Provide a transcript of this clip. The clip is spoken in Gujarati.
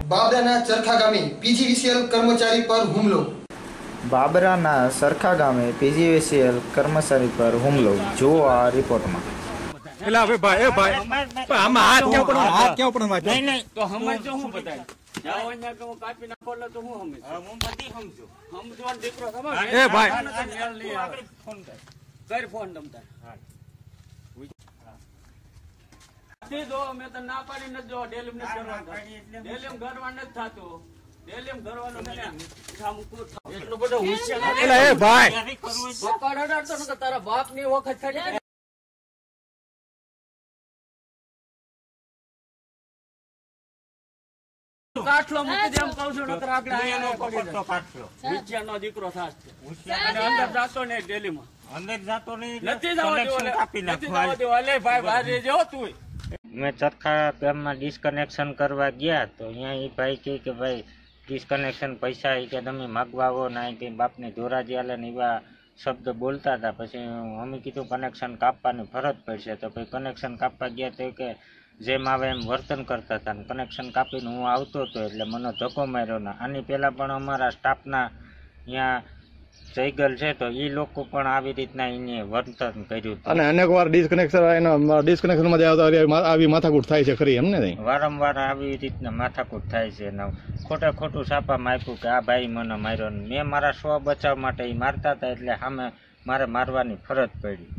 બાબરાના ચરખા ગામે પીજીવીસીએલ કર્મચારી પર હુમલો. બાબરાના સરખા ગામે પીજીવીસીએલ કર્મચારી પર હુમલો. જુઓ આ રિપોર્ટમાં. એલા હવે ભાઈ એ ભાઈ આમાં હાથ ક્યાં પણ નહીં નહીં તો સમજો હું બતાય જાઓ ને કે હું કાપી નાખો એટલે તો હું સમજ હું બધી સમજો સમજવાનો દીકરો સમજ એ ભાઈ ફોન કર ફોન તમતા હા દો મેં તો ના પાડી ન જો ડેલીમ ન કરવાનું ડેલીમ ઘરવા ન થાતું ડેલીમ ઘરવાનું ને એટલો બધો હોશિયાર એલા એ ભાઈ પકડ અડાડતો ને તારા બાપ ની વખત કરી કાઠલો મૂકી દે એમ કહું છું નકર આગળ આયાનો પકડતો કાઠલો વિચારનો દીકરો થાસ છે અને અંદર જાતો ને ડેલીમાં અંદર જાતો નહીં નથી જવા દેવો કાપી નાખવા લે ભાઈ બહાર જો તું મેં ચરખા ગામમાં ડિસ્કનેક્શન કરવા ગયા તો અહીંયા એ ભાઈ કહે કે ભાઈ ડિસ્કનેક્શન પૈસા એ કે તમે માગવા આવો ના કે બાપની ધોરાજી આલે ને એવા શબ્દ બોલતા હતા. પછી અમે કીધું કનેક્શન કાપવાની ફરજ પડશે તો ભાઈ કનેક્શન કાપવા ગયા તો કે જેમ આવે એમ વર્તન કરતા હતા. કનેક્શન કાપીને હું આવતો હતો એટલે મને ધક્કો માર્યો ને આની પહેલાં પણ અમારા સ્ટાફના અહીંયા જયગલ છે તો એ લોકો પણ આવી રીતના એને વર્તન કર્યું અને અનેક વાર ડિસ્કનેક્શનમાં આવી માથાકૂટ થાય છે ખરી એમને નહીં વારંવાર આવી રીતના માથાકૂટ થાય છે ને ખોટું છાપામાં આપ્યું કે આ ભાઈ મને માર્યો. મેં મારા સ્વ બચાવ માટે એ મારતા હતા એટલે સામે મારે મારવાની ફરજ પડી.